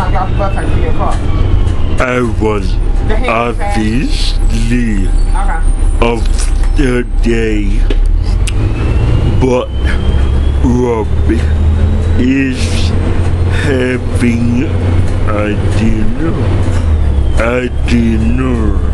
not get off the bus until 3 o'clock? I was obviously of the day, but Rob is having a dinner.